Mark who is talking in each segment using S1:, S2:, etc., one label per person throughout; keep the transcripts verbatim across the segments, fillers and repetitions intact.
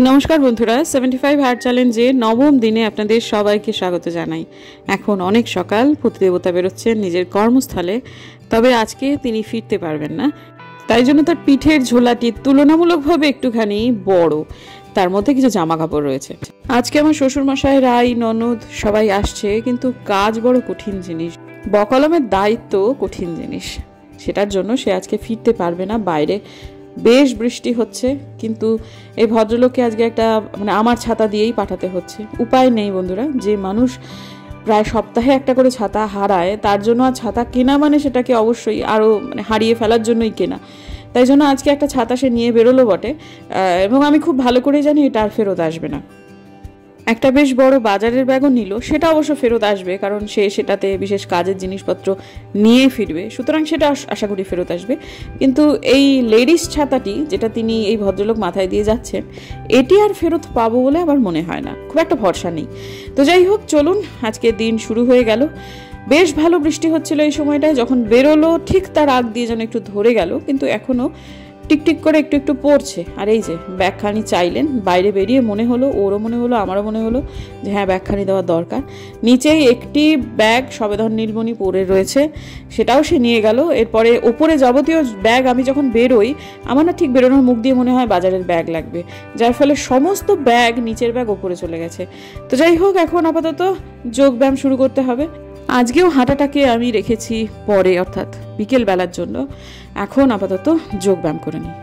S1: নমস্কার বন্ধুরা, seventy five heart চ্যালেঞ্জে নবম দিনে আপনাদের সবাইকে স্বাগত জানাই। এখন অনেক সকাল, পতিদেবতা বেরোচ্ছেন নিজের কর্মস্থলে, তবে আজকে তিনি ফিরতে পারবেন না। তাই জন্য তার পিঠের ঝোলাটি তুলনামূলকভাবে একটুখানি বড়, তার মধ্যে কিছু জামা কাপড় রয়েছে। আজকে আমার শ্বশুরমশাই, রাই, ননদ সবাই আসছে, কিন্তু কাজ বড় কঠিন জিনিস, বকলমের দায়িত্ব কঠিন জিনিস। সেটার জন্য সে আজকে ফিরতে পারবে না। বাইরে বেশ বৃষ্টি হচ্ছে, কিন্তু এই ভদ্রলোককে আজকে একটা মানে আমার ছাতা দিয়েই পাঠাতে হচ্ছে। উপায় নেই বন্ধুরা, যে মানুষ প্রায় সপ্তাহে একটা করে ছাতা হারায়, তার জন্য আর ছাতা কেনা মানে সেটাকে অবশ্যই আরও মানে হারিয়ে ফেলার জন্যই কেনা। তাই জন্য আজকে একটা ছাতা সে নিয়ে বেরোলো বটে, এবং আমি খুব ভালো করে জানি এটা আর ফেরত আসবে না। একটা বেশ বড় বাজারের ব্যাগও নিল, সেটা অবশ্য ফেরত আসবে, কারণ সে সেটাতে বিশেষ কাজের জিনিসপত্র নিয়ে ফিরবে, সুতরাং সেটা আশা করি ফেরত আসবে। কিন্তু এই লেডিস ছাতাটি, যেটা তিনি এই ভদ্রলোক মাথায় দিয়ে যাচ্ছেন, এটি আর ফেরত পাবো বলে আমার মনে হয় না, খুব একটা ভরসা নেই। তো যাই হোক, চলুন, আজকে দিন শুরু হয়ে গেল। বেশ ভালো বৃষ্টি হচ্ছিল এই সময়টায়, যখন বেরোলো ঠিক তার আগ দিয়ে যেন একটু ধরে গেল, কিন্তু এখনও টিকটিক করে একটু একটু পড়ছে। আর এই যে ব্যাগখানি চাইলেন, বাইরে বেরিয়ে মনে হলো, ওরও মনে হলো, আমারও মনে হলো যে হ্যাঁ, ব্যাগখানি দেওয়ার দরকার। নিচেই একটি ব্যাগ সবেধন নীলমণি পড়ে রয়েছে, সেটাও সে নিয়ে গেল। এরপরে ওপরে যাবতীয় ব্যাগ, আমি যখন বেরোই আমার না ঠিক বেরোনোর মুখ দিয়ে মনে হয় বাজারের ব্যাগ লাগবে, যার ফলে সমস্ত ব্যাগ, নিচের ব্যাগ ওপরে চলে গেছে। তো যাই হোক, এখন আপাতত যোগ ব্যায়াম শুরু করতে হবে। আজকেও হাঁটাটাকে আমি রেখেছি পরে, অর্থাৎ বিকেল বেলার জন্য। এখন আপাতত যোগ ব্যায়াম করে নিই।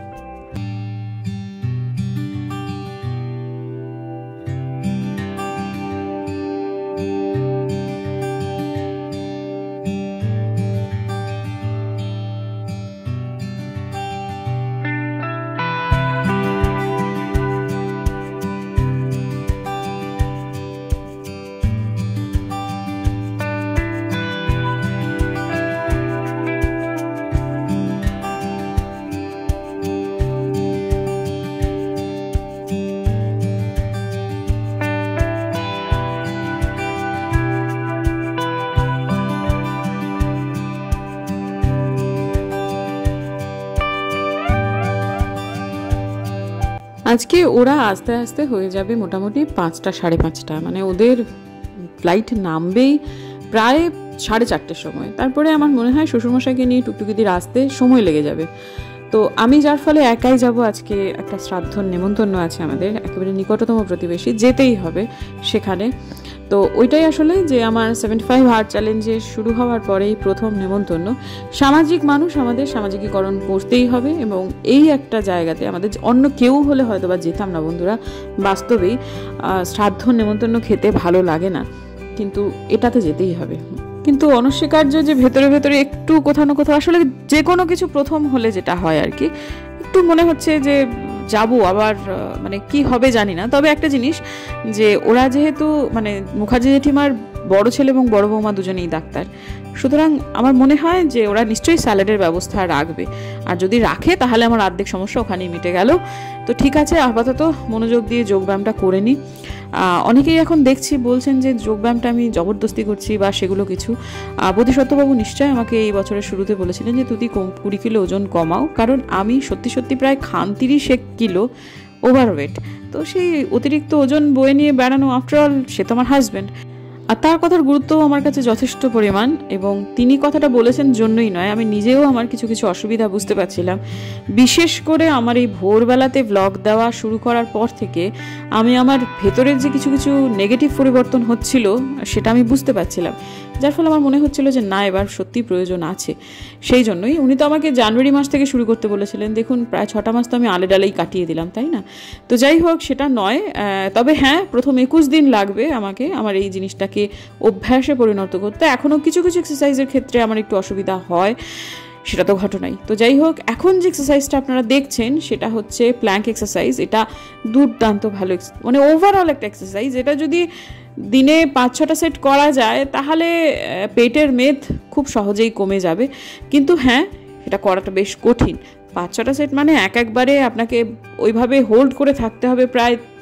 S1: আজকে ওরা আস্তে আস্তে হয়ে যাবে মোটামুটি পাঁচটা সাড়ে পাঁচটা, মানে ওদের ফ্লাইট নামবেই প্রায় সাড়ে চারটের সময়। তারপরে আমার মনে হয় শ্বশুরমশাইকে নিয়ে টুকটুকিদের আসতে সময় লেগে যাবে। তো আমি যার ফলে একাই যাব। আজকে একটা শ্রাদ্ধর নেমন্তন্ন আছে আমাদের, একেবারে নিকটতম প্রতিবেশী, যেতেই হবে সেখানে। তো ওইটাই আসলে যে আমার সেভেন্টি ফাইভ হার্ট চ্যালেঞ্জে শুরু হওয়ার পরেই প্রথম নেমন্তন্ন। সামাজিক মানুষ, আমাদের সামাজিকীকরণ করতেই হবে, এবং এই একটা জায়গাতে আমাদের অন্য কেউ হলে হয়তো বা যেতাম না বন্ধুরা। বাস্তবেই শ্রাদ্ধ নেমন্তন্ন খেতে ভালো লাগে না, কিন্তু এটাতে যেতেই হবে। কিন্তু অনস্বীকার্য যে ভেতরে ভেতরে একটু কোথাও না কোথাও আসলে যে কোনো কিছু প্রথম হলে যেটা হয় আর কি, একটু মনে হচ্ছে যে যাবো আবার, মানে কি হবে জানি না। তবে একটা জিনিস, যে ওরা যেহেতু মানে মুখার্জি জেঠিমার বড় ছেলে এবং বড় বৌমা দুজনেই ডাক্তার, সুতরাং আমার মনে হয় যে ওরা নিশ্চয়ই স্যালাডের ব্যবস্থা রাখবে। আর যদি রাখে তাহলে আমার অর্ধেক সমস্যা ওখানেই মিটে গেল। তো ঠিক আছে, আপাতত মনোযোগ দিয়ে যোগব্যায়ামটা করে নিই। অনেকেই এখন দেখছি বলছেন যে যোগব্যায়ামটা আমি জবরদস্তি করছি বা সেগুলো কিছু। বোধিসত্ত্ববাবু নিশ্চয়ই আমাকে এই বছরের শুরুতে বলেছিলেন যে তুই কুড়ি কিলো ওজন কমাও, কারণ আমি সত্যি সত্যি প্রায় খান তিরিশ এক কিলো ওভারওয়েট। তো সেই অতিরিক্ত ওজন বয়ে নিয়ে বেড়ানো, আফটারঅল সে তো আমার হাজব্যান্ড, আর তার কথার গুরুত্বও আমার কাছে যথেষ্ট পরিমাণ। এবং তিনি কথাটা বলেছেন জন্যই নয়, আমি নিজেও আমার কিছু কিছু অসুবিধা বুঝতে পারছিলাম। বিশেষ করে আমার এই ভোরবেলাতে ব্লগ দেওয়া শুরু করার পর থেকে আমি আমার ভেতরের যে কিছু কিছু নেগেটিভ পরিবর্তন হচ্ছিল সেটা আমি বুঝতে পারছিলাম, যার ফলে আমার মনে হচ্ছিল যে না, এবার সত্যি প্রয়োজন আছে। সেই জন্যই উনি তো আমাকে জানুয়ারি মাস থেকে শুরু করতে বলেছিলেন। দেখুন, প্রায় ছটা মাস তো আমি আলে ডালেই কাটিয়ে দিলাম, তাই না? তো যাই হোক, সেটা নয়। তবে হ্যাঁ, প্রথম একুশ দিন লাগবে আমাকে আমার এই জিনিসটাকে অভ্যাসে পরিণত করতে। এখনও কিছু কিছু এক্সারসাইজের ক্ষেত্রে আমার একটু অসুবিধা হয়, সেটা তো ঘটনাই। তো যাই হোক, এখন যে এক্সারসাইজটা আপনারা দেখছেন সেটা হচ্ছে প্ল্যাঙ্ক এক্সারসাইজ। এটা দুর্দান্ত ভালো, মানে ওভারঅল একটা এক্সারসাইজ। এটা যদি দিনে পাঁচ ছটা সেট করা যায় তাহলে পেটের মেদ খুব সহজেই কমে যাবে। কিন্তু হ্যাঁ, এটা করাটা বেশ কঠিন। পাঁচ ছটা সেট মানে এক একবারে আপনাকে ওইভাবে হোল্ড করে থাকতে হবে প্রায়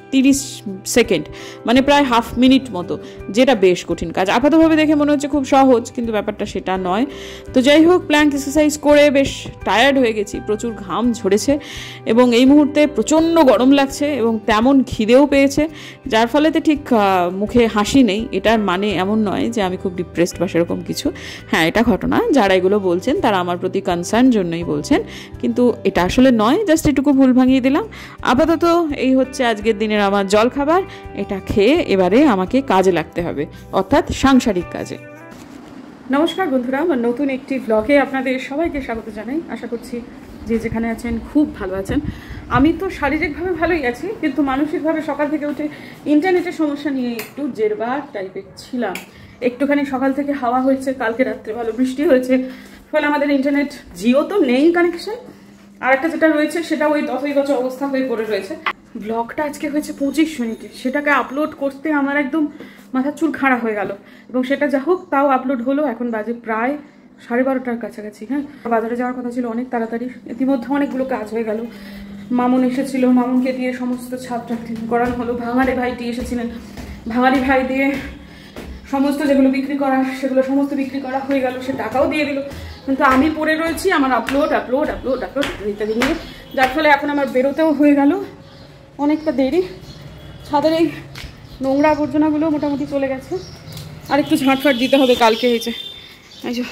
S1: তিরিশ সেকেন্ড, মানে প্রায় হাফ মিনিট মতো, যেটা বেশ কঠিন কাজ। আপাতভাবে দেখে মনে হচ্ছে খুব সহজ, কিন্তু ব্যাপারটা সেটা নয়। তো যাই হোক, প্ল্যাঙ্ক এক্সারসাইজ করে বেশ টায়ার্ড হয়ে গেছি, প্রচুর ঘাম ঝরেছে এবং এই মুহূর্তে প্রচণ্ড গরম লাগছে এবং তেমন খিদেও পেয়েছে, যার ফলেতে ঠিক মুখে হাসি নেই। এটার মানে এমন নয় যে আমি খুব ডিপ্রেসড বা সেরকম কিছু। হ্যাঁ, এটা ঘটনা, যারা এগুলো বলছেন তারা আমার প্রতি কনসার্ন জন্যই বলছেন, কিন্তু এটা আসলে নয়। জাস্ট এটুকু ভুল ভাঙিয়ে দিলাম। আপাতত এই হচ্ছে আজকের দিনের আমার জল খাবার। এটা খেয়ে এবারে আমাকে কাজে লাগতে হবে, অর্থাৎ সাংসারিক কাজে। নমস্কার বন্ধুরা, আমার নতুন একটি ব্লগে আপনাদের সবাইকে স্বাগত জানাই। আশা করছি যে যেখানে আছেন খুব ভালো আছেন। আমি তো শারীরিকভাবে ভালোই আছি, কিন্তু মানসিকভাবে সকাল থেকে উঠে ইন্টারনেটের সমস্যা নিয়ে একটু জেরবার টাইপের ছিলাম। একটুখানি সকাল থেকে হাওয়া হয়েছে, কালকে রাত্রে ভালো বৃষ্টি হয়েছে, ফলে আমাদের ইন্টারনেট, জিও তো নেই কানেকশন, আর একটা যেটা রয়েছে সেটা ওই দশই গছ অবস্থা হয়ে পড়ে রয়েছে। ব্লগটা আজকে হয়েছে পঁচিশ মিনিটে, সেটাকে আপলোড করতে আমার একদম মাথার চুল খাড়া হয়ে গেল, এবং সেটা যা হোক তাও আপলোড হলো। এখন বাজে প্রায় সাড়ে বারোটার কাছাকাছি। হ্যাঁ, বাজারে যাওয়ার কথা ছিল অনেক তাড়াতাড়ি, ইতিমধ্যে অনেকগুলো কাজ হয়ে গেল। মামুন এসেছিল, মামুনকে দিয়ে সমস্ত ছাদটা ক্লিন করানো হলো। ভাঙারি ভাইটি এসেছিলেন, ভাঙারি ভাই দিয়ে সমস্ত যেগুলো বিক্রি করা সেগুলো সমস্ত বিক্রি করা হয়ে গেল, সে টাকাও দিয়ে দিল। কিন্তু আমি পড়ে রয়েছি আমার আপলোড আপলোড আপলোড আপলোড ইত্যাদি নিয়ে, যার ফলে এখন আমার বেরোতেও হয়ে গেল অনেকটা দেরি। ছাদের এই নোংরা আবর্জনাগুলো মোটামুটি চলে গেছে, আর একটু ঝাঁটফাট দিতে হবে কালকে। হয়েছে এই যে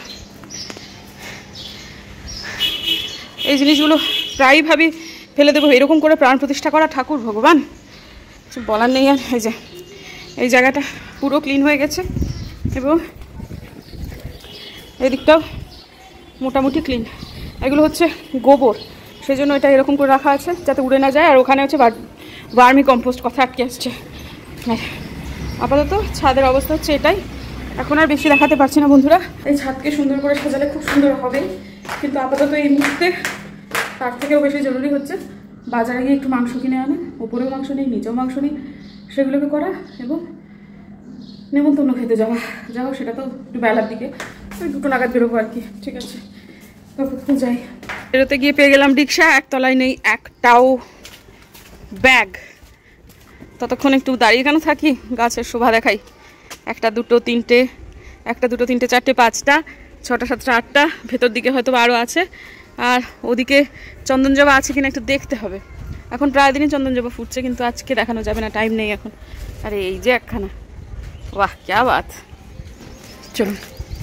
S1: এই জিনিসগুলো প্রায়ই ভাবি ফেলে দেবো, এরকম করে প্রাণ প্রতিষ্ঠা করা ঠাকুর ভগবান, কিছু বলার নেই। আর এই যে এই জায়গাটা পুরো ক্লিন হয়ে গেছে এবং এদিকটাও মোটামুটি ক্লিন। এগুলো হচ্ছে গোবর, সেই জন্য এটা এরকম করে রাখা আছে যাতে উড়ে না যায়। আর ওখানে হচ্ছে ভার্মি কম্পোস্ট, কথা আটকে আসছে। আপাতত ছাদের অবস্থা হচ্ছে এটাই, এখন আর বেশি দেখাতে পারছি না বন্ধুরা। এই ছাদকে সুন্দর করে সাজালে খুব সুন্দর হবে, কিন্তু আপাতত এই মুহূর্তে তার থেকেও বেশি জরুরি হচ্ছে বাজারে গিয়ে একটু মাংস কিনে আনে। ওপরেও মাংস নেই, নিচেও মাংস নেই, সেগুলোকে করা এবং নেমন্তন্ন খেতে যাওয়া। যাও, সেটা তো একটু বেলার দিকে, ওই দুটো নাগাদ বেরোবো আর কি। ঠিক আছে, ততক্ষণ যাই। বেরোতে গিয়ে পেয়ে গেলাম রিক্সা, একতলায় নেই একটাও ব্যাগ। ততক্ষণ একটু দাঁড়িয়ে কেন থাকি, গাছের শোভা দেখাই। একটা দুটো তিনটে, একটা দুটো তিনটে চারটে পাঁচটা ছটা সাতটা আটটা, ভেতর দিকে হয়তো আরও আছে। আর ওদিকে চন্দন জবা আছে কিনা একটু দেখতে হবে। এখন প্রায় দিনই চন্দন জবা ফুটছে, কিন্তু আজকে দেখানো যাবে না, টাইম নেই এখন। আরে এই যে একখানা, বাহ ক্যা বাত। চলুন,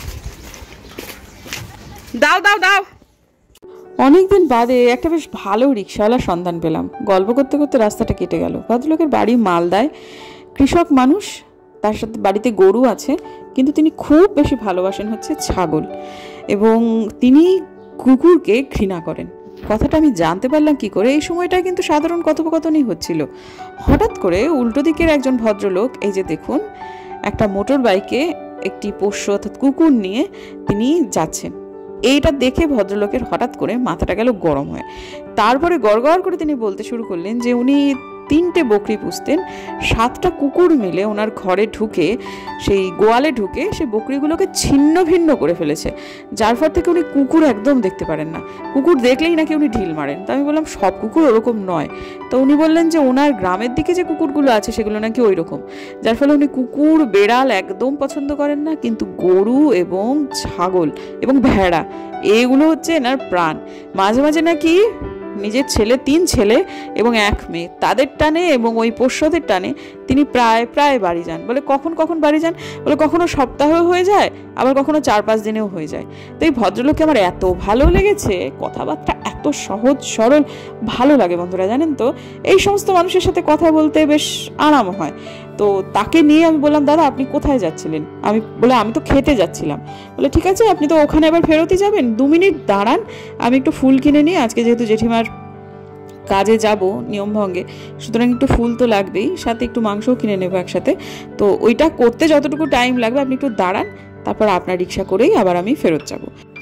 S1: দাও দাও দাও। অনেকদিন বাদে একটা বেশ ভালো রিক্সাওয়ালার সন্ধান পেলাম। গল্প করতে করতে রাস্তাটা কেটে গেল। ভদ্রলোকের বাড়ি মালদায়, কৃষক মানুষ, তার সাথে বাড়িতে গরু আছে, কিন্তু তিনি খুব বেশি ভালোবাসেন হচ্ছে ছাগল, এবং তিনি কুকুরকে ঘৃণা করেন। কথাটা আমি জানতে পারলাম কি করে, এই সময়টায় কিন্তু সাধারণ কথোপকথনই হচ্ছিল। হঠাৎ করে উল্টো দিকের একজন ভদ্রলোক, এই যে দেখুন, একটা মোটর বাইকে একটি পোষ্য অর্থাৎ কুকুর নিয়ে তিনি যাচ্ছেন। এইটা দেখে ভদ্রলোকের হঠাৎ করে মাথাটা গেল গরম হয়ে। তারপরে গড়গড় করে তিনি বলতে শুরু করলেন যে উনি তিনটে বকরি পুষতেন, সাতটা কুকুর মিলে ওনার ঘরে ঢুকে, সেই গোয়ালে ঢুকে সে বকরিগুলোকে ছিন্ন ভিন্ন করে ফেলেছে, যার ফল থেকে উনি কুকুর একদম দেখতে পারেন না। কুকুর দেখলেই নাকি উনি ঢিল মারেন। তো আমি বললাম সব কুকুর ওরকম নয়। তো উনি বললেন যে ওনার গ্রামের দিকে যে কুকুরগুলো আছে সেগুলো নাকি ওই রকম, যার ফলে উনি কুকুর বেড়াল একদম পছন্দ করেন না, কিন্তু গরু এবং ছাগল এবং ভেড়া এগুলো হচ্ছে এনার প্রাণ। মাঝে মাঝে নাকি নিজের ছেলে, তিন ছেলে এবং এক মেয়ে, তাদের টানে এবং ওই পোষ্যদের টানে তিনি প্রায় প্রায় বাড়ি যান। বলে কখন কখন বাড়ি যান, বলে কখনো সপ্তাহেও হয়ে যায়, আবার কখনো চার পাঁচ দিনেও হয়ে যায়। তো এই ভদ্রলোককে আমার এত ভালো লেগেছে, কথাবার্তা এত সহজ সরল, ভালো লাগে বন্ধুরা। জানেন তো, এই সমস্ত মানুষের সাথে কথা বলতে বেশ আরাম হয়। তো তাকে নিয়ে আমি বললাম, দাদা আপনি কোথায় যাচ্ছিলেন? আমি বলে আমি তো খেতে যাচ্ছিলাম। বলে ঠিক আছে, আপনি তো ওখানে আবার ফেরতই যাবেন, দু মিনিট দাঁড়ান, আমি একটু ফুল কিনে নিই, আজকে যেহেতু জেঠিমার কাজে যাব নিয়মভঙ্গে, সুতরাং একটু ফুল তো লাগবেই, সাথে একটু মাংসও কিনে নেবো একসাথে। তো ওইটা করতে যতটুকু টাইম লাগবে আপনি একটু দাঁড়ান, তারপর আপনার রিক্সা করেই আবার আমি ফেরত যাব।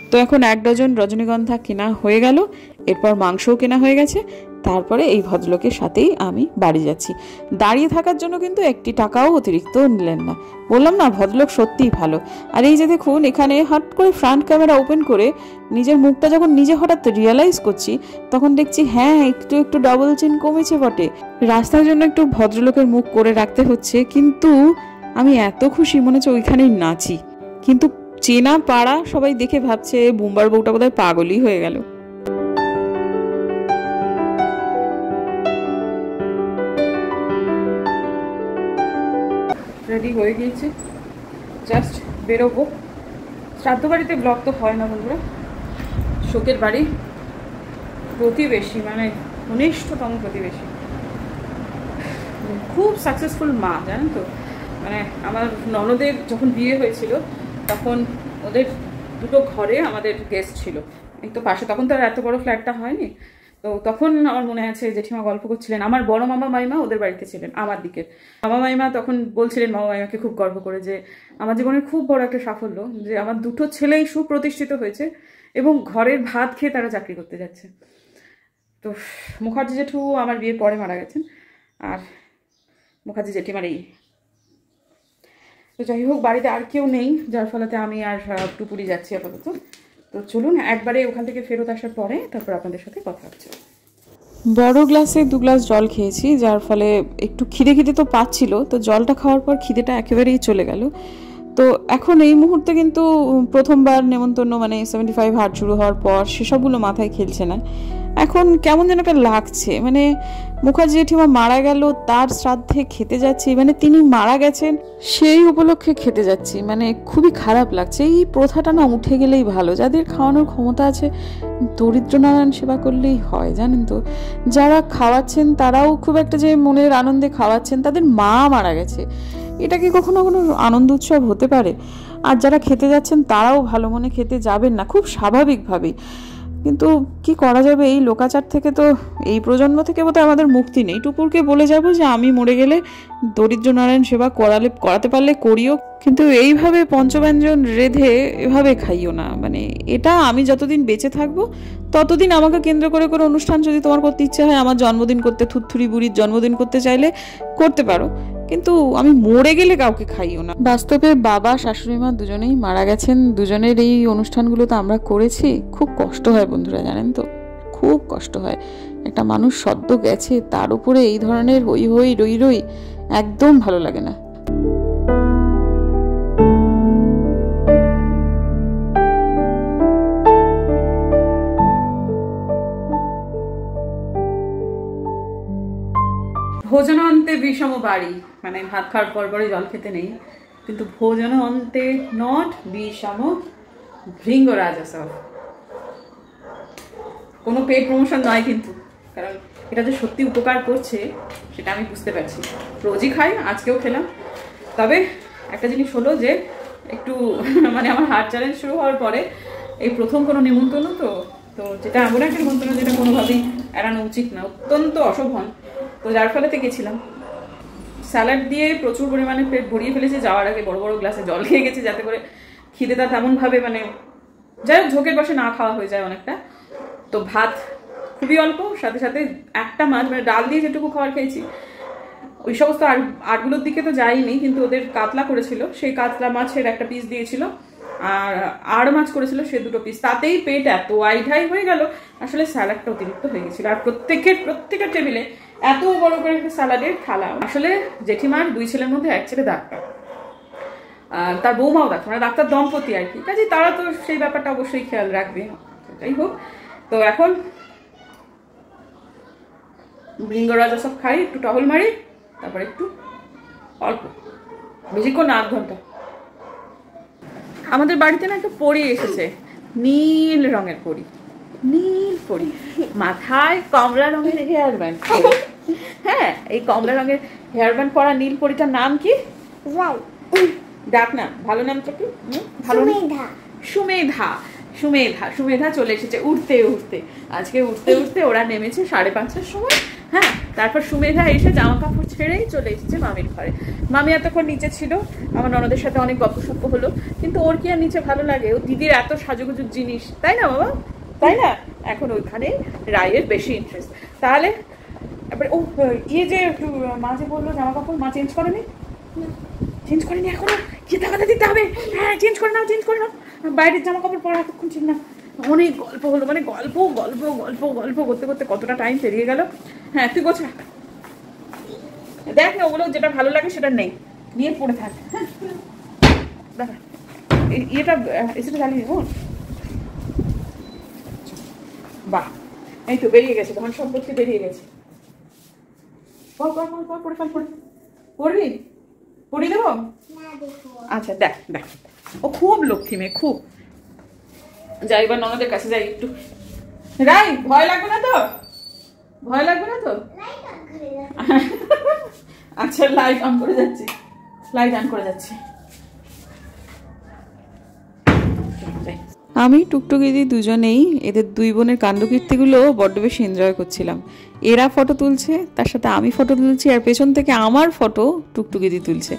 S1: তো এখন এক ডজন রজনীগন্ধা কেনা হয়ে গেল, এরপর মাংসও কেনা হয়ে গেছে। তারপরে এই ভদ্রলোকের সাথেই আমি বাড়ি যাচ্ছি। দাঁড়িয়ে থাকার জন্য কিন্তু একটি টাকাও অতিরিক্ত নিলেন না। বললাম না, ভদ্রলোক সত্যিই ভালো। আর এই যে দেখুন, এখানে হট করে ফ্রন্ট ক্যামেরা ওপেন করে নিজের মুখটা যখন নিজে হঠাৎ রিয়েলাইজ করছি, তখন দেখছি হ্যাঁ একটু একটু ডাবল চিন কমেছে বটে। রাস্তার জন্য একটু ভদ্রলোকের মুখ করে রাখতে হচ্ছে, কিন্তু আমি এত খুশি মনে হচ্ছে ওইখানেই নাচি। কিন্তু চেনা পাড়া সবাই দেখে ভাবছে বুম্বার বউটা বোধহয় পাগলই হয়ে গেল। রেডি হয়ে গিয়েছে, জাস্ট বেরোবো। শ্রাদ্ধ বাড়িতে ব্লগ তো হয় না বন্ধুরা, শোকের বাড়ি, প্রতিবেশী মানে ঘনিষ্ঠতম প্রতিবেশী, খুব সাকসেসফুল মা, জানেন তো। মানে আমার ননদের যখন বিয়ে হয়েছিল তখন ওদের দুটো ঘরে আমাদের গেস্ট ছিল, এই তো পাশে। তখন তো আর এত বড় ফ্ল্যাটটা হয়নি। তো তখন আমার মনে আছে জেঠিমা গল্প করছিলেন, আমার বড় মামা মাইমা ওদের বাড়িতে ছিলেন, আমার দিকের মামা মাইমা তখন বলছিলেন মামা মাইমাকে খুব গর্ব করে যে আমার জীবনের খুব বড় একটা সাফল্য যে আমার দুটো ছেলেই সুপ্রতিষ্ঠিত হয়েছে এবং ঘরের ভাত খেয়ে তারা চাকরি করতে যাচ্ছে। তো মুখার্জি জেঠু আমার বিয়ের পরে মারা গেছেন, আর মুখার্জি জেঠিমার এই। তো যাই হোক, বাড়িতে আর কেউ নেই, যার ফলেতে আমি আর টুপুরি যাচ্ছি আপাতত। তো চলুন একবারে ওখান থেকে ফেরত আসার পরে তারপর আপনাদের সাথে কথা হচ্ছে। বড় গ্লাসে দু গ্লাস জল খেয়েছি, যার ফলে একটু খিদে খিদে তো পাচ্ছিল। তো জলটা খাওয়ার পর খিদেটা একেবারেই চলে গেল। তো এখন এই মুহূর্তে কিন্তু প্রথমবার নেমন্তন্ন মানে সেভেন্টি ফাইভ হাট শুরু হওয়ার পর সেসবগুলো মাথায় খেলছে না। এখন কেমন যেন একটা লাগছে, মানে মুখার্জি জেঠিমা মারা গেল, তার শ্রাদ্ধে খেতে যাচ্ছি, মানে তিনি মারা গেছেন সেই উপলক্ষে খেতে যাচ্ছি, মানে খুবই খারাপ লাগছে। এই প্রথাটা না উঠে গেলেই ভালো। যাদের খাওয়ানোর ক্ষমতা আছে দরিদ্র নারায়ণ সেবা করলেই হয়, জানেন তো। যারা খাওয়াচ্ছেন তারাও খুব একটা যে মনের আনন্দে খাওয়াচ্ছেন, তাদের মা মারা গেছে, এটা কি কখনো কোনো আনন্দ উৎসব হতে পারে? আর যারা খেতে যাচ্ছেন তারাও ভালো মনে খেতে যাবেন না, খুব স্বাভাবিকভাবেই। কিন্তু কি করা যাবে, এই লোকাচার থেকে তো এই প্রজন্ম থেকে বোধহয় আমাদের মুক্তি নেই। টুকুরকে বলে যাব যে আমি মরে গেলে দরিদ্র নারায়ণ সেবা করালে করাতে পারলে করিও, কিন্তু এইভাবে পঞ্চব্যঞ্জন রেধে এভাবে খাইও না। মানে এটা আমি যতদিন বেঁচে থাকবো ততদিন আমাকে কেন্দ্র করে করে অনুষ্ঠান যদি তোমার করতে ইচ্ছে হয়, আমার জন্মদিন করতে, থুরথুরি বুড়ির জন্মদিন করতে চাইলে করতে পারো, কিন্তু আমি মরে গেলে কাউকে খাইও না। বাস্তবে বাবা শাশুড়ি মা দুজনেই মারা গেছেন, দুজনের এই অনুষ্ঠানগুলো তো আমরা করেছি। খুব কষ্ট হয় বন্ধুরা, জানেন তো, খুব কষ্ট হয়। একটা মানুষ সদ্য গেছে, তার উপরে এই ধরনের হই হই রই রই একদম ভালো লাগে না। ভোজন অন্তে বিষম বাড়ি, মানে ভাত খাওয়ার পর পরে জল খেতে নেই, কিন্তু ভোজন অন্তে নট বিষম ভৃঙ্গরাজসব। কোনো পেড প্রমোশন নয় কিন্তু, কারণ এটা যে সত্যি উপকার করছে সেটা আমি বুঝতে পারছি। রোজই খাই, আজকেও খেলাম। তবে একটা জিনিস হলো যে একটু মানে আমার হার্ট চ্যালেঞ্জ শুরু হওয়ার পরে এই প্রথম কোনো নিমন্ত্রণ, তো তো যেটা এমন একটা নিমন্ত্রণ যেটা কোনোভাবেই এড়ানো উচিত না, অত্যন্ত অশোভন। তো যার ফলেতে গেছিলাম, স্যালাড দিয়ে প্রচুর পরিমাণে পেট ভরিয়ে ফেলেছি। যাওয়ার আগে বড় বড় গ্লাসে জল খেয়ে গেছি, যাতে করে খিদেটা তেমনভাবে মানে যাই হোক ঝোঁকের বসে না খাওয়া হয়ে যায় অনেকটা। তো ভাত খুবই অল্প, সাথে সাথে একটা মাছ, মানে ডাল দিয়ে যেটুকু খাবার খেয়েছি, ওই সমস্ত আট আটগুলোর দিকে তো যাইনি, কিন্তু ওদের কাতলা করেছিল, সেই কাতলা মাছের একটা পিস দিয়েছিল, আর আড় মাছ করেছিল সে দুটো পিস। তাতেই পেট এত আইঢাই হয়ে গেল, আসলে স্যালাডটা অতিরিক্ত হয়ে গেছিল। আর প্রত্যেকের প্রত্যেকের টেবিলে এত বড় করে একটা স্যালাডের থালা। আসলে জেঠিমার দুই ছেলের মধ্যে এক ছেলে ডাক্তার, তার বৌমাও ডাক্তার, মানে ডাক্তার দম্পতি আর কি, কাজে তারা তো সেই ব্যাপারটা অবশ্যই খেয়াল রাখবে। যাই হোক, তো এখন ভৃঙ্গরাজ সব খাই, একটু টহল মারি, তারপর একটু অল্প, বেশিক্ষণ না, আধ ঘন্টা। আমাদের বাড়িতে না একটা পরী এসেছে, নীল রঙের পরী, নীল পরী, মাথায় কমলা রঙের হেয়ার ব্যান্ড। হ্যাঁ, এই কমলা রঙের হেয়ার ব্যান্ড পরা নীল পরীটার নাম কি? ডাক না, ভালো নামটা কি? ভালো সুমেধা। সুমেধা সুমেধা চলে এসেছে উঠতে উঠতে। আজকে উঠতে উঠতে ওরা নেমেছে সাড়ে পাঁচটার সময়, হ্যাঁ, তারপর সুমেধা এসে জামা কাপড় ছেড়েই চলে এসেছে মামির ঘরে। মামি এতক্ষণ নিচে ছিল, আমার ননদের সাথে অনেক গল্পসপ্প হলো, কিন্তু ওর কি আর নিচে ভালো লাগে? ও দিদির এত সাজুগুজুর জিনিস, তাই না বাবা, তাই না? এখন ওইখানে রায়ের বেশি ইন্টারেস্ট। তাহলে এবার ও ইয়ে যে মা যে বললো জামা কাপড়, মা চেঞ্জ করেনি? চেঞ্জ করেনি এখনো? কি টাকাটা দিতে হবে? হ্যাঁ, চেঞ্জ করে নাও, চেঞ্জ করে নাও। বাইরের জামা কাপড় পরা এতক্ষণ ঠিক না। অনেক গল্প হলো, মানে গল্প গল্প গল্প গল্প করতে করতে কতটা টাইম পেরিয়ে গেল। হ্যাঁ, তুই গোছা, দেখ না ওগুলো যেটা ভালো লাগে সেটা নেই, নিয়ে পড়ে থাক। হ্যাঁ, দেখা ইয়েটা এসিটা জ্বালিয়ে ও বাহ, এই তো বেরিয়ে গেছে, ধন সম্পত্তি বেরিয়ে গেছে। পড় পড় পড় পড় পড়ে ফেল, পড়ে পড়বি, পড়িয়ে দেবো? আচ্ছা দেখ দেখ, ও খুব লক্ষ্মী মেয়ে, খুব। যাই এবার ননদের কাছে যাই একটু। রাই, ভয় লাগবে না তো? ভয় লাগবে না তো? আচ্ছা, লাইট অন করে যাচ্ছি, লাইট অন করে যাচ্ছি। আমি টুকটুকি দিদি দুজনেই এদের দুই বোনের কাণ্ডকীর্তিগুলো বড্ড বেশি এনজয় করছিলাম। এরা ফটো তুলছে, তার সাথে আমি ফটো তুলছি, আর পেছন থেকে আমার ফটো টুকটুকি দিদি তুলছে।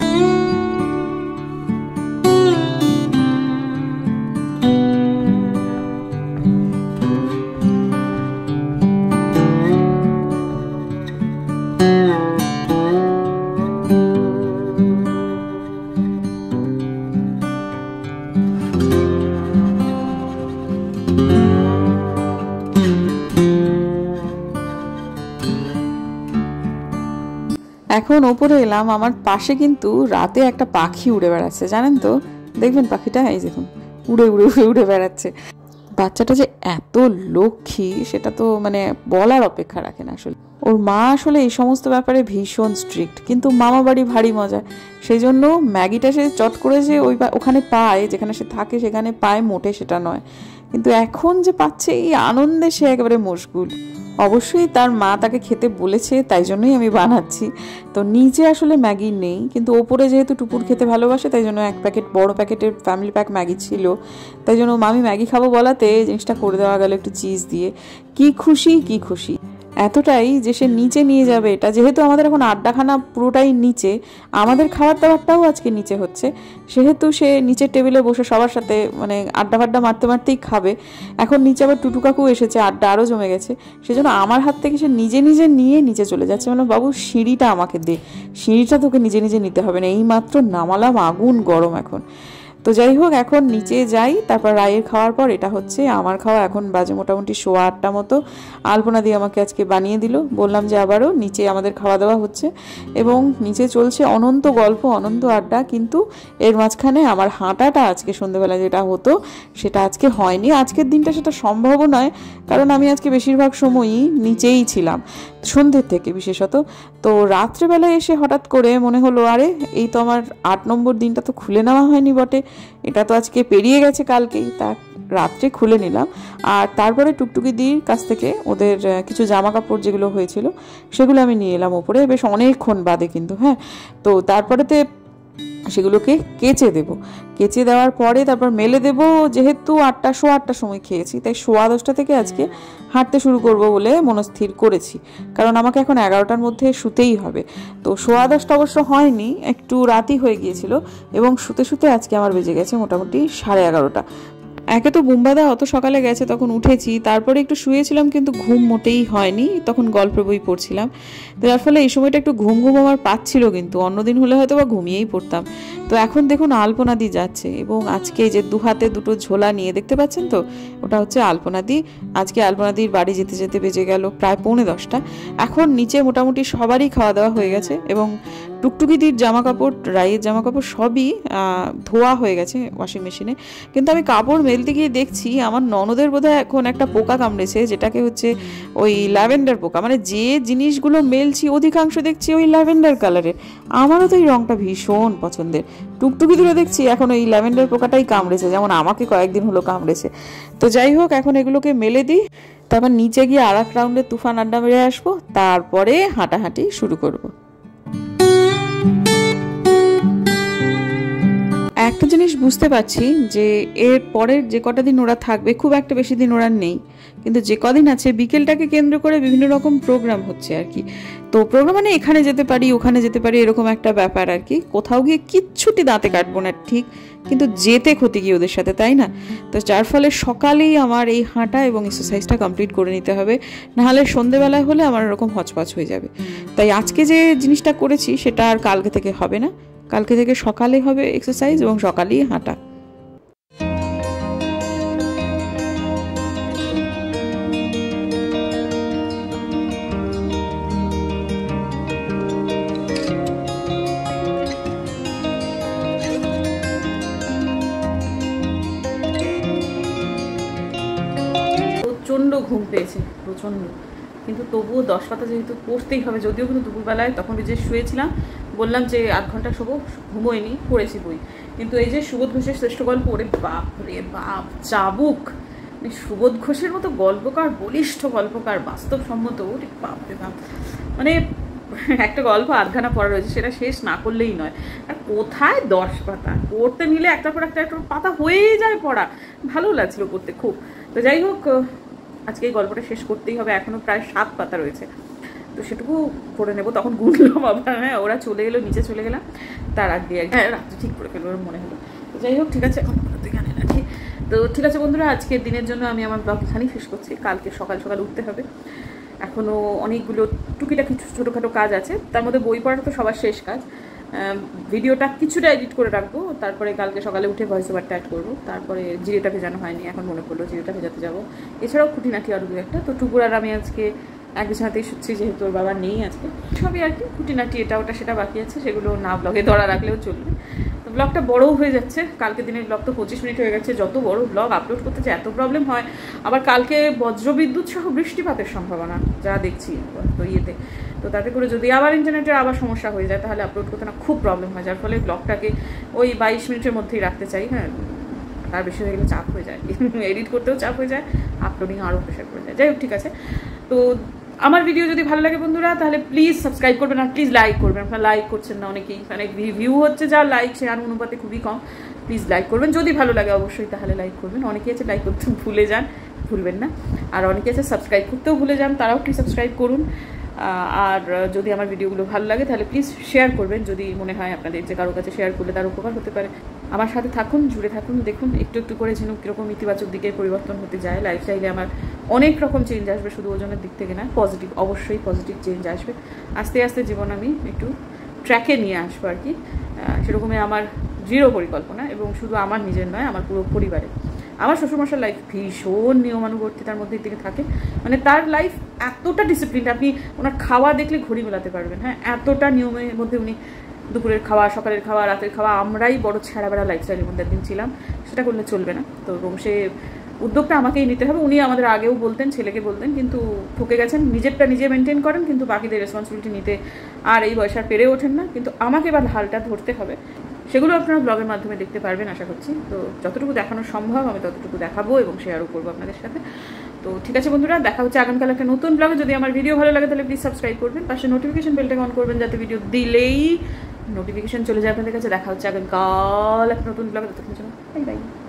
S1: এখন ওপরে এলাম, আমার পাশে কিন্তু রাতে একটা পাখি উড়ে বেড়াচ্ছে, জানেন তো? দেখবেন পাখিটা, এই দেখুন উড়ে উড়ে উড়ে উড়ে বেড়াচ্ছে। বাচ্চাটা যে এত লক্ষ্মী সেটা তো মানে বলার অপেক্ষা রাখে না। আসলে ওর মা আসলে এই সমস্ত ব্যাপারে ভীষণ স্ট্রিক্ট, কিন্তু মামা বাড়ি ভারী মজা। সেই জন্য ম্যাগিটা সে চট করে যে ওই ওখানে পায়, যেখানে সে থাকে সেখানে পায়, মোটে সেটা নয়, কিন্তু এখন যে পাচ্ছে এই আনন্দে সে একেবারে মশগুল। অবশ্যই তার মা তাকে খেতে বলেছে, তাই জন্যই আমি বানাচ্ছি। তো নিচে আসলে ম্যাগি নেই, কিন্তু ওপরে যেহেতু টুপুর খেতে ভালোবাসে তাই জন্য এক প্যাকেট বড় প্যাকেটের ফ্যামিলি প্যাক ম্যাগি ছিল, তাই জন্য মামি ম্যাগি খাবো বলাতে জিনিসটা করে দেওয়া গেল একটু চিজ দিয়ে। কি খুশি, কি খুশি, এতটাই যে সে নিচে নিয়ে যাবে। এটা যেহেতু আমাদের এখন আড্ডাখানা পুরোটাই নিচে, আমাদের খাবার দাবারটাও আজকে নিচে হচ্ছে, সেহেতু সে নিচের টেবিলে বসে সবার সাথে মানে আড্ডা ফাড্ডা মারতে মারতেই খাবে। এখন নিচে আবার টুটু কাকু এসেছে, আড্ডা আরও জমে গেছে, সেজন্য আমার হাত থেকে সে নিজে নিজে নিয়ে নিচে চলে যাচ্ছে। মানে বাবু সিঁড়িটা আমাকে দে, সিঁড়িটা তোকে নিজে নিজে নিতে হবে না, এই মাত্র নামালাম, আগুন গরম এখন। তো যাই হোক, এখন নিচে যাই, তারপর রায়ের খাওয়ার পর এটা হচ্ছে আমার খাওয়া। এখন বাজে মোটামুটি সোয়া আটটা মতো। আলপনা দিয়ে আমাকে আজকে বানিয়ে দিল, বললাম যে আবারও নিচে আমাদের খাওয়া দাওয়া হচ্ছে এবং নিচে চলছে অনন্ত গল্প, অনন্ত আড্ডা। কিন্তু এর মাঝখানে আমার হাঁটাটা আজকে সন্ধ্যেবেলা যেটা হতো সেটা আজকে হয়নি। আজকের দিনটা সেটা সম্ভবও নয়, কারণ আমি আজকে বেশিরভাগ সময়ই নিচেই ছিলাম, সন্ধ্যের থেকে বিশেষত। তো রাত্রেবেলায় এসে হঠাৎ করে মনে হলো, আরে এই তো আমার আট নম্বর দিনটা তো খুলে নেওয়া হয়নি বটে, এটা তো আজকে পেরিয়ে গেছে কালকেই, তা রাত্রে খুলে নিলাম। আর তারপরে টুকটুকি দির কাছ থেকে ওদের কিছু জামা কাপড় যেগুলো হয়েছিল সেগুলো আমি নিয়ে এলাম ওপরে, বেশ অনেকক্ষণ বাদে কিন্তু। হ্যাঁ, তো তারপরেতে সেগুলোকে কেচে দেব, কেচে দেওয়ার পরে তারপর মেলে দেব। যেহেতু আটটা সোয়া আটটার সময় খেয়েছি, তাই সোয়া দশটা থেকে আজকে হাঁটতে শুরু করব বলে মনস্থির করেছি, কারণ আমাকে এখন এগারোটার মধ্যে শুতেই হবে। তো সোয়া দশটা অবশ্য হয়নি, একটু রাতই হয়ে গিয়েছিল, এবং শুতে শুতে আজকে আমার বেজে গেছে মোটামুটি সাড়ে এগারোটা। একে তো বুম্বাদা অত সকালে গেছে, তখন উঠেছি, তারপরে একটু শুয়েছিলাম, কিন্তু ঘুম মোটেই হয়নি, তখন গল্পের বই পড়ছিলাম। যার ফলে এই সময়টা একটু ঘুম ঘুম আমার পাচ্ছিল, কিন্তু অন্যদিন হলে হয়তো বা ঘুমিয়েই পড়তাম। তো এখন দেখুন আলপনাদি যাচ্ছে, এবং আজকে যে দু হাতে দুটো ঝোলা নিয়ে দেখতে পাচ্ছেন তো, ওটা হচ্ছে আলপনাদি। আজকে আলপনাদির বাড়ি যেতে যেতে বেজে গেল প্রায় পৌনে দশটা। এখন নিচে মোটামুটি সবারই খাওয়া দাওয়া হয়ে গেছে, এবং টুকটুকিদির জামা কাপড়, রায়ের জামা কাপড় সবই ধোয়া হয়ে গেছে ওয়াশিং মেশিনে। কিন্তু আমি কাপড় মেলতে গিয়ে দেখছি আমার ননদের বোধহয় এখন একটা পোকা কামড়েছে, যেটাকে হচ্ছে ওই ল্যাভেন্ডার পোকা। মানে যে জিনিসগুলো মেলছি অধিকাংশ দেখছি ওই ল্যাভেন্ডার কালারের, আমারও তো এই রঙটা ভীষণ পছন্দের। টুকটুকিদেরও দেখছি এখন ওই ল্যাভেন্ডার পোকাটাই কামড়েছে, যেমন আমাকে কয়েকদিন হলো কামড়েছে। তো যাই হোক, এখন এগুলোকে মেলে দিই, তারপর নিচে গিয়ে আর এক রাউন্ডে তুফান আড্ডা মেরে আসবো, তারপরে হাঁটাহাঁটি শুরু করব। একটা জিনিস বুঝতে পারছি যে এর পরের যে কটা দিন ওরা থাকবে, খুব একটা বেশি দিন ওরা নেই, কিন্তু যে কদিন আছে বিকেলটাকে কেন্দ্র করে বিভিন্ন রকম প্রোগ্রাম হচ্ছে আর কি। তো প্রোগ্রাম মানে এখানে যেতে পারি ওখানে যেতে পারি এরকম একটা ব্যাপার আর কি। কোথাও গিয়ে কিচ্ছুটি দাঁতে কাটবো না ঠিক, কিন্তু যেতে ক্ষতি কি ওদের সাথে, তাই না? তো যার ফলে সকালেই আমার এই হাঁটা এবং এক্সারসাইজটা কমপ্লিট করে নিতে হবে, নাহলে সন্ধেবেলায় হলে আমার এরকম হচপচ হয়ে যাবে। তাই আজকে যে জিনিসটা করেছি সেটা আর কালকে থেকে হবে না, কালকে থেকে সকালে হবে এক্সারসাইজ এবং সকালেই হাঁটা। প্রচণ্ড ঘুম পেয়েছে, প্রচণ্ড, কিন্তু তবুও দশ পাতা যেহেতু পড়তেই হবে, যদিও কিন্তু দুপুরবেলায় তখন যে শুয়েছিলাম বললাম যে আধ ঘন্টা শোবো, ঘুমোয়নি, পড়েছি বই। কিন্তু এই যে সুবোধ ঘোষের শ্রেষ্ঠ গল্প, ওরে বাপ রে বাপ, চাবুক! মানে সুবোধ ঘোষের মতো গল্পকার, বলিষ্ঠ গল্পকার, বাস্তবসম্মত, ওরে বাপ রে বাপ! মানে একটা গল্প আধখানা পড়া রয়েছে, সেটা শেষ না করলেই নয়। আর কোথায় দশ পাতা, পড়তে নিলে একটার পর একটা একটা পাতা হয়েই যায় পড়া, ভালো লাগছিল পড়তে খুব। তো যাই হোক, আজকে এই গল্পটা শেষ করতেই হবে, এখনও প্রায় সাত পাতা রয়েছে, তো সেটুকু পড়ে নেবো। তখন গুনলাম আবার, হ্যাঁ ওরা চলে গেলো, নিচে চলে গেলাম, তার আগ দিয়ে হ্যাঁ রাত্রে ঠিক করে ফেলবো মনে হলো। তো যাই হোক, ঠিক আছে, এখন এখানে রাখি। তো ঠিক আছে বন্ধুরা, আজকের দিনের জন্য আমি আমার ব্লগ এখানেই শেষ করছি। কালকে সকাল সকাল উঠতে হবে, এখনও অনেকগুলো টুকিটাকি ছোটোখাটো কাজ আছে, তার মধ্যে বই পড়াটা তো সবার শেষ কাজ। ভিডিওটা কিছুটা এডিট করে রাখবো, তারপরে কালকে সকালে উঠে ভয়েস ওভারটা অ্যাড করবো। তারপরে জিরেটা ভেজানো হয়নি, এখন মনে পড়লো জিরেটা ভেজাতে যাবো। এছাড়াও খুঁটিনাটি আরও দু একটা। তো টুকুর আর আমি আজকে এক বিছানাতেই শুচ্ছি, যেহেতু ওর বাবা নেই আজকে। সবই আর কি খুঁটিনাটি, এটা ওটা সেটা বাকি আছে, সেগুলো না ব্লগে ধরা রাখলেও চলবে। তো ব্লগটা বড়ও হয়ে যাচ্ছে, কালকে দিনের ব্লগ তো পঁচিশ মিনিট হয়ে গেছে। যত বড় ব্লগ আপলোড করতে যে এত প্রবলেম হয়, আবার কালকে বজ্রবিদ্যুৎ সহ বৃষ্টিপাতের সম্ভাবনা যা দেখছি তো ইয়েতে, তো তাতে করে যদি আবার ইন্টারনেটের আবার সমস্যা হয়ে যায় তাহলে আপলোড করতে না খুব প্রবলেম হয়, যার ফলে ব্লগটাকে ওই বাইশ মিনিটের মধ্যেই রাখতে চাই। হ্যাঁ, তার বেশি হয়ে গেলে চাপ হয়ে যায়, এডিট করতেও চাপ হয়ে যায়, আপলোডিং আরও প্রেশার পড়ে যায়। যাই হোক, ঠিক আছে। তো আমার ভিডিও যদি ভালো লাগে বন্ধুরা, তাহলে প্লিজ সাবস্ক্রাইব করবেন আর প্লিজ লাইক করবেন। আপনারা লাইক করছেন না অনেকেই, মানে ভিউ হচ্ছে যা, লাইক শেয়ার অনুপাতে খুবই কম। প্লিজ লাইক করবেন, যদি ভালো লাগে অবশ্যই তাহলে লাইক করবেন। অনেকেই আছে লাইক করতে ভুলে যান, ভুলবেন না। আর অনেকে আছে সাবস্ক্রাইব করতেও ভুলে যান, তারাও প্লিজ সাবস্ক্রাইব করুন। আর যদি আমার ভিডিওগুলো ভালো লাগে তাহলে প্লিজ শেয়ার করবেন, যদি মনে হয় আপনাদের যে কারোর কাছে শেয়ার করলে তার উপকার হতে পারে। আমার সাথে থাকুন, জুড়ে থাকুন, দেখুন একটু একটু করে ঝিনুক কীরকম ইতিবাচক দিকে পরিবর্তন হতে যায়। লাইফস্টাইলে আমার অনেক রকম চেঞ্জ আসবে, শুধু ওজনের দিক থেকে না, পজিটিভ, অবশ্যই পজিটিভ চেঞ্জ আসবে। আস্তে আস্তে জীবন আমি একটু ট্র্যাকে নিয়ে আসবো আর কি। সেরকমই আমার দৃঢ় পরিকল্পনা, এবং শুধু আমার নিজের নয়, আমার পুরো পরিবারে। আমার শ্বশুরমশার লাইফ ভীষণ নিয়মানুবর্তিতার মধ্যে থেকে থাকে, মানে তার লাইফ এতটা ডিসিপ্লিন, আপনি ওনার খাওয়া দেখলে ঘড়ি মেলাতে পারবেন। হ্যাঁ, এতটা নিয়মের মধ্যে উনি, দুপুরের খাওয়া, সকালের খাওয়া, রাতের খাওয়া, আমরাই বড় ছেঁড়া বেড়া লাইফস্টাইলের মধ্যে একদিন ছিলাম, সেটা করলে চলবে না। তো এবং সে উদ্যোগটা আমাকেই নিতে হবে। উনি আমাদের আগেও বলতেন, ছেলেকে বলতেন, কিন্তু ঠকে গেছেন, নিজেরটা নিজে মেনটেন করেন, কিন্তু বাকিদের রেসপন্সিবিলিটি নিতে আর এই বয়সে পেরে ওঠেন না। কিন্তু আমাকে এবার হালটা ধরতে হবে, সেগুলো আপনারা ব্লগের মাধ্যমে দেখতে পারবেন আশা করছি। তো যতটুকু দেখানো সম্ভব আমি ততটুকু দেখাবো এবং শেয়ারও করবো আপনাদের সাথে। তো ঠিক আছে বন্ধুরা, দেখা হচ্ছে আগামীকাল একটা নতুন ব্লগে। যদি আমার ভিডিও ভালো লাগে তাহলে প্লিজ সাবস্ক্রাইব করবেন, পাশে নোটিফিকেশন বেলটাকে অন করবেন, যাতে ভিডিও দিলেই নোটিফিকেশন চলে যায় আপনাদের কাছে। দেখা হচ্ছে আগামীকাল একটা নতুন ব্লগে, ততক্ষণ জন্য বাই বাই।